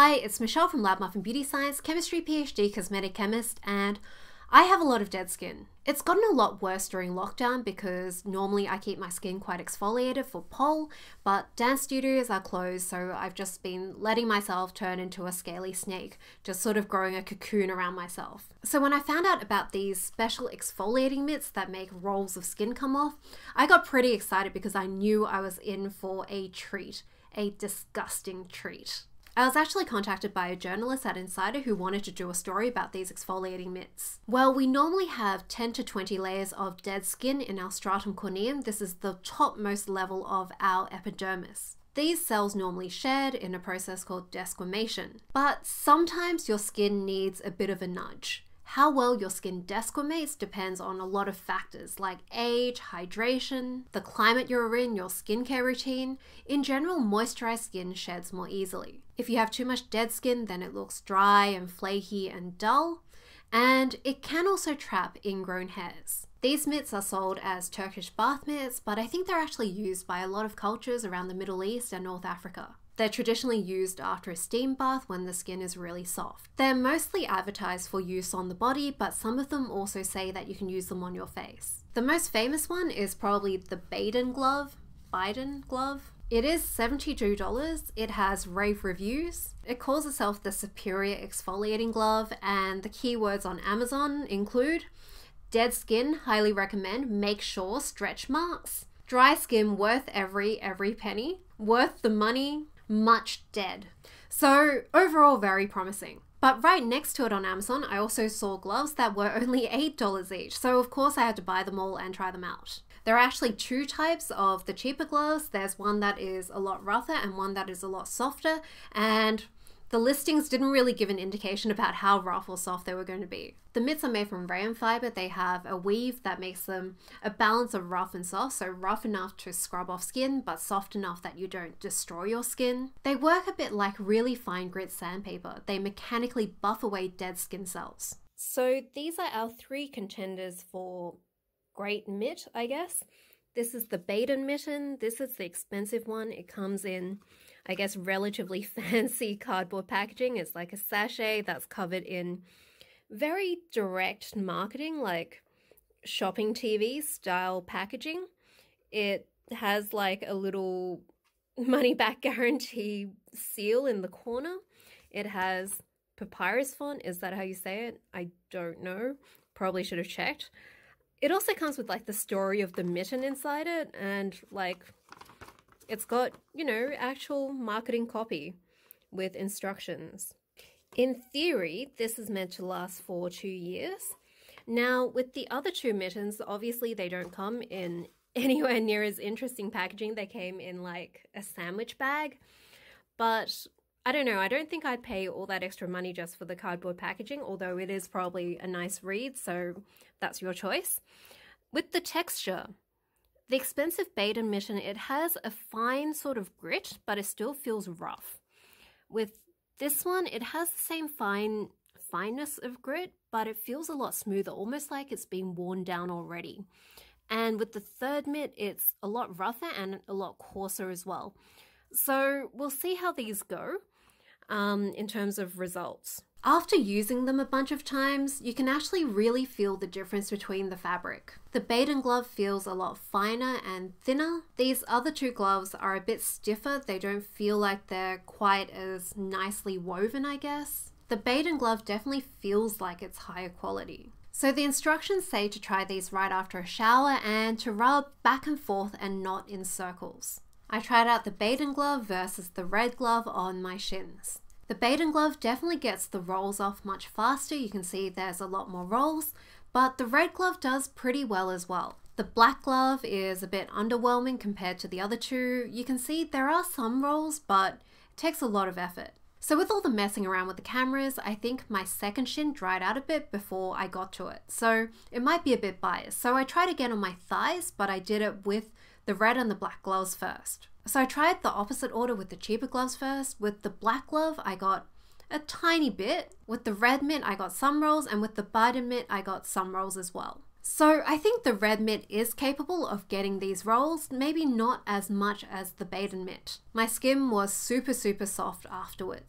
Hi, it's Michelle from Muffin Beauty Science, Chemistry PhD Cosmetic Chemist, and I have a lot of dead skin. It's gotten a lot worse during lockdown because normally I keep my skin quite exfoliated for pole, but dance studios are closed, so I've just been letting myself turn into a scaly snake, just sort of growing a cocoon around myself. So when I found out about these special exfoliating mitts that make rolls of skin come off, I got pretty excited because I knew I was in for a treat, a disgusting treat. I was actually contacted by a journalist at Insider who wanted to do a story about these exfoliating mitts. Well, we normally have 10 to 20 layers of dead skin in our stratum corneum. This is the topmost level of our epidermis. These cells normally shed in a process called desquamation, but sometimes your skin needs a bit of a nudge. How well your skin desquamates depends on a lot of factors like age, hydration, the climate you're in, your skincare routine. In general, moisturized skin sheds more easily. If you have too much dead skin, then it looks dry and flaky and dull, and it can also trap ingrown hairs. These mitts are sold as Turkish bath mitts, but I think they're actually used by a lot of cultures around the Middle East and North Africa. They're traditionally used after a steam bath when the skin is really soft. They're mostly advertised for use on the body, but some of them also say that you can use them on your face. The most famous one is probably the Baiden glove. It is $72. It has rave reviews. It calls itself the superior exfoliating glove, and the keywords on Amazon include dead skin, highly recommend, make sure, stretch marks. Dry skin, worth every penny. Worth the money, much dead. So overall, very promising. But right next to it on Amazon, I also saw gloves that were only $8 each. So of course I had to buy them all and try them out. There are actually two types of the cheaper gloves. There's one that is a lot rougher and one that is a lot softer. And the listings didn't really give an indication about how rough or soft they were going to be. The mitts are made from rayon fiber. They have a weave that makes them a balance of rough and soft, so rough enough to scrub off skin, but soft enough that you don't destroy your skin. They work a bit like really fine grit sandpaper. They mechanically buff away dead skin cells. So these are our three contenders for great mitt, I guess. This is the Baiden Mitten. This is the expensive one. It comes in, I guess, relatively fancy cardboard packaging. It's like a sachet that's covered in very direct marketing, like shopping TV style packaging. It has like a little money back guarantee seal in the corner. It has papyrus font. Is that how you say it? I don't know. Probably should have checked. It also comes with like the story of the mitten inside it, and like it's got, you know, actual marketing copy with instructions. In theory, this is meant to last for 2 years. Now, with the other two mittens, obviously they don't come in anywhere near as interesting packaging. They came in like a sandwich bag, but I don't know. I don't think I'd pay all that extra money just for the cardboard packaging, although it is probably a nice read, so that's your choice. With the texture, the expensive Baiden Mitten, it has a fine sort of grit, but it still feels rough. With this one, it has the same fineness of grit, but it feels a lot smoother, almost like it's been worn down already. And with the third mitt, it's a lot rougher and a lot coarser as well. So we'll see how these go in terms of results. After using them a bunch of times, you can actually really feel the difference between the fabric. The Baiden glove feels a lot finer and thinner. These other two gloves are a bit stiffer. They don't feel like they're quite as nicely woven, I guess. The Baiden glove definitely feels like it's higher quality. So the instructions say to try these right after a shower and to rub back and forth and not in circles. I tried out the Baiden glove versus the red glove on my shins. The Baiden glove definitely gets the rolls off much faster. You can see there's a lot more rolls, but the red glove does pretty well as well. The black glove is a bit underwhelming compared to the other two. You can see there are some rolls, but it takes a lot of effort. So with all the messing around with the cameras, I think my second shin dried out a bit before I got to it. So it might be a bit biased. So I tried again on my thighs, but I did it with the red and the black gloves first. So I tried the opposite order with the cheaper gloves first. With the black glove, I got a tiny bit. With the red mitt, I got some rolls, and with the Baiden mitt, I got some rolls as well. So I think the red mitt is capable of getting these rolls, maybe not as much as the Baiden mitt. My skin was super soft afterwards.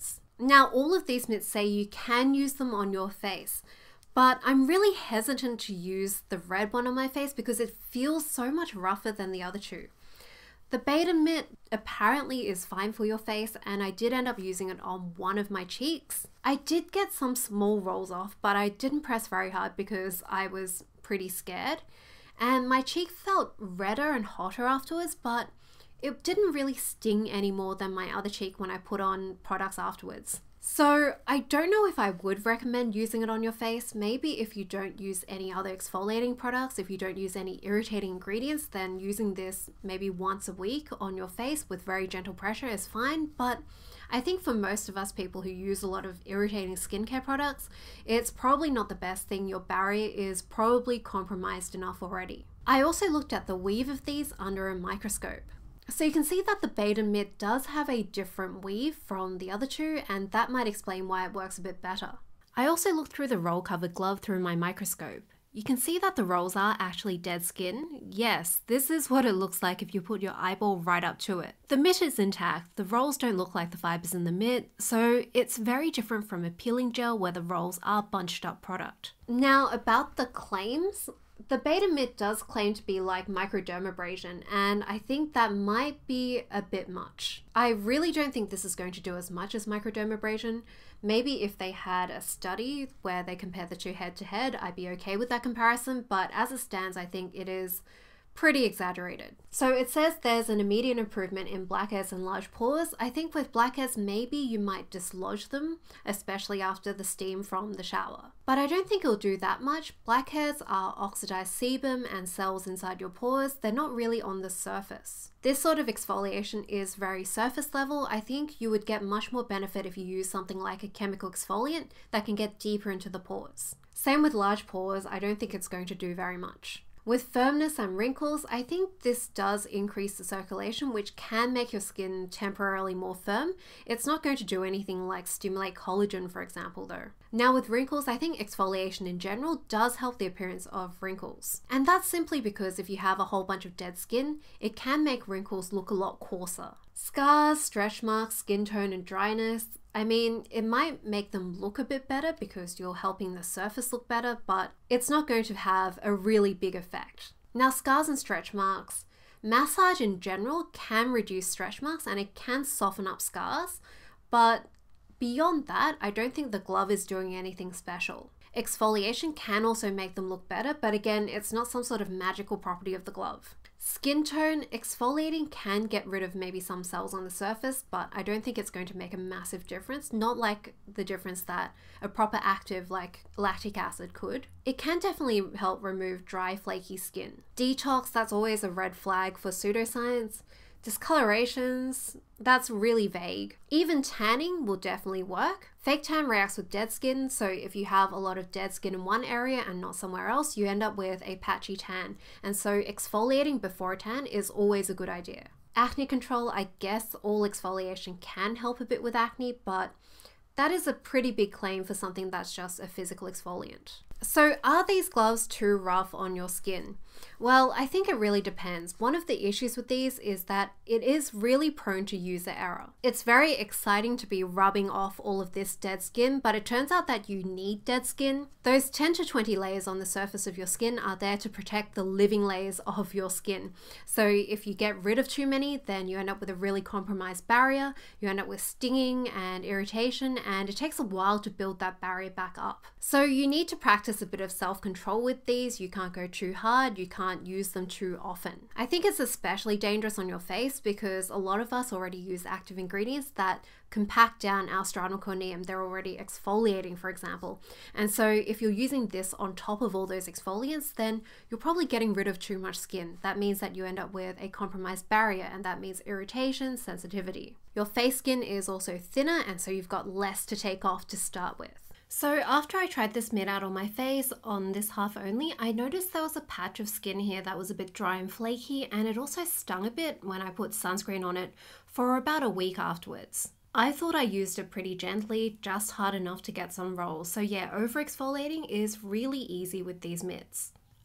Now, all of these mitts say you can use them on your face, but I'm really hesitant to use the red one on my face because it feels so much rougher than the other two. The Baiden Mitt apparently is fine for your face, and I did end up using it on one of my cheeks. I did get some small rolls off, but I didn't press very hard because I was pretty scared. And my cheek felt redder and hotter afterwards, but it didn't really sting any more than my other cheek when I put on products afterwards. So I don't know if I would recommend using it on your face. Maybe if you don't use any other exfoliating products, if you don't use any irritating ingredients, then using this maybe once a week on your face with very gentle pressure is fine. But I think for most of us people who use a lot of irritating skincare products, it's probably not the best thing. Your barrier is probably compromised enough already. I also looked at the weave of these under a microscope. So you can see that the Baiden Mitt does have a different weave from the other two, and that might explain why it works a bit better. I also looked through the roll-covered glove through my microscope. You can see that the rolls are actually dead skin. Yes, this is what it looks like if you put your eyeball right up to it. The mitt is intact, the rolls don't look like the fibers in the mitt, so it's very different from a peeling gel where the rolls are bunched up product. Now about the claims, the Baiden Mitt does claim to be like microdermabrasion, and I think that might be a bit much. I really don't think this is going to do as much as microdermabrasion. Maybe if they had a study where they compare the two head to head, I'd be okay with that comparison, but as it stands, I think it is pretty exaggerated. So it says there's an immediate improvement in blackheads and large pores. I think with blackheads, maybe you might dislodge them, especially after the steam from the shower. But I don't think it'll do that much. Blackheads are oxidized sebum and cells inside your pores. They're not really on the surface. This sort of exfoliation is very surface level. I think you would get much more benefit if you use something like a chemical exfoliant that can get deeper into the pores. Same with large pores, I don't think it's going to do very much. With firmness and wrinkles, I think this does increase the circulation, which can make your skin temporarily more firm. It's not going to do anything like stimulate collagen, for example, though. Now with wrinkles, I think exfoliation in general does help the appearance of wrinkles. And that's simply because if you have a whole bunch of dead skin, it can make wrinkles look a lot coarser. Scars, stretch marks, skin tone and dryness, I mean, it might make them look a bit better because you're helping the surface look better, but it's not going to have a really big effect. Now, scars and stretch marks. Massage in general can reduce stretch marks and it can soften up scars, but beyond that, I don't think the glove is doing anything special. Exfoliation can also make them look better, but again, it's not some sort of magical property of the glove. Skin tone, exfoliating can get rid of maybe some cells on the surface, but I don't think it's going to make a massive difference, not like the difference that a proper active like lactic acid could. It can definitely help remove dry, flaky skin. Detox, that's always a red flag for pseudoscience. Discolorations, that's really vague. Even tanning will definitely work. Fake tan reacts with dead skin, so if you have a lot of dead skin in one area and not somewhere else, you end up with a patchy tan. And so exfoliating before a tan is always a good idea. Acne control, I guess all exfoliation can help a bit with acne, but that is a pretty big claim for something that's just a physical exfoliant. So are these gloves too rough on your skin? Well, I think it really depends. One of the issues with these is that it is really prone to user error. It's very exciting to be rubbing off all of this dead skin, but it turns out that you need dead skin. Those 10 to 20 layers on the surface of your skin are there to protect the living layers of your skin. So if you get rid of too many, then you end up with a really compromised barrier, you end up with stinging and irritation, and it takes a while to build that barrier back up. So you need to practice a bit of self-control with these. You can't go too hard, you can't use them too often. I think it's especially dangerous on your face because a lot of us already use active ingredients that compact down our stratum corneum. They're already exfoliating, for example. And so if you're using this on top of all those exfoliants, then you're probably getting rid of too much skin. That means that you end up with a compromised barrier, and that means irritation, sensitivity. Your face skin is also thinner, and so you've got less to take off to start with. So after I tried this mitt out on my face on this half only, I noticed there was a patch of skin here that was a bit dry and flaky, and it also stung a bit when I put sunscreen on it for about a week afterwards. I thought I used it pretty gently, just hard enough to get some rolls. So yeah, over exfoliating is really easy with these mitts.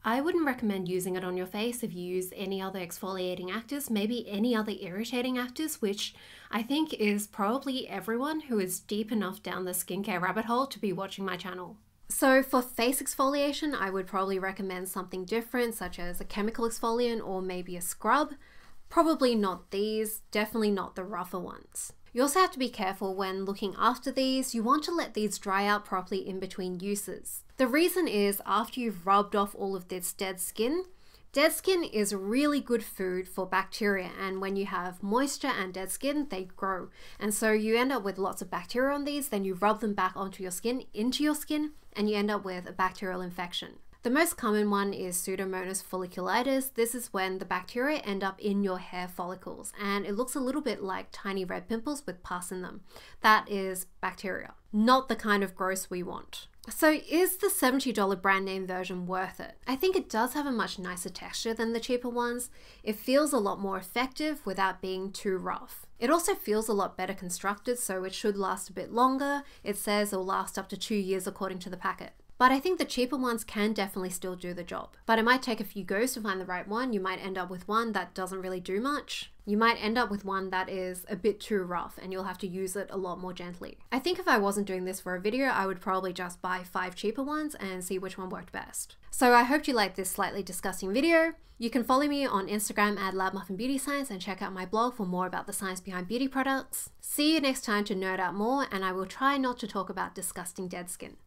I wouldn't recommend using it on your face if you use any other exfoliating actives, maybe any other irritating actives, which I think is probably everyone who is deep enough down the skincare rabbit hole to be watching my channel. So for face exfoliation, I would probably recommend something different, such as a chemical exfoliant or maybe a scrub. Probably not these, definitely not the rougher ones. You also have to be careful when looking after these. You want to let these dry out properly in between uses. The reason is after you've rubbed off all of this dead skin is really good food for bacteria, and when you have moisture and dead skin, they grow. And so you end up with lots of bacteria on these, then you rub them back onto your skin, into your skin, and you end up with a bacterial infection. The most common one is Pseudomonas folliculitis. This is when the bacteria end up in your hair follicles and it looks a little bit like tiny red pimples with pus in them. That is bacteria, not the kind of growth we want. So is the $70 brand name version worth it? I think it does have a much nicer texture than the cheaper ones. It feels a lot more effective without being too rough. It also feels a lot better constructed, so it should last a bit longer. It says it'll last up to 2 years according to the packet. But I think the cheaper ones can definitely still do the job. But it might take a few goes to find the right one. You might end up with one that doesn't really do much. You might end up with one that is a bit too rough and you'll have to use it a lot more gently. I think if I wasn't doing this for a video, I would probably just buy 5 cheaper ones and see which one worked best. So I hope you liked this slightly disgusting video. You can follow me on Instagram at Muffin Beauty Science and check out my blog for more about the science behind beauty products. See you next time to nerd out more, and I will try not to talk about disgusting dead skin.